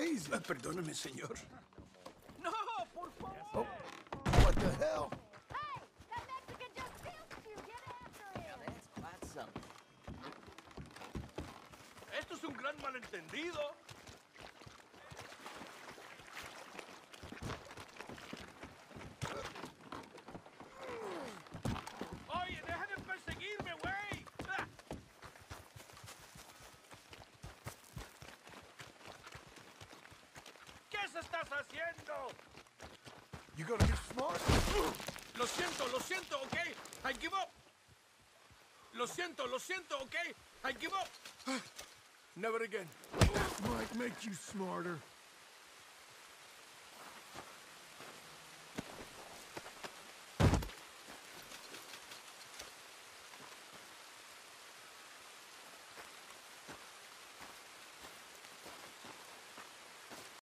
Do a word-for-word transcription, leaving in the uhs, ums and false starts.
crazy. Uh, perdóname, señor. No, por favor. Oh, what the hell? Hey, that Mexican just filched you. Get after him. Now that's quite something. Esto es un gran malentendido. Oye, deja de perseguirme, güey. Ah. ¿Qué se estás haciendo? You gonna get smart? Lo siento, lo siento, okay? I give up. Lo siento, lo siento, okay? I give up. Never again. That might make you smarter.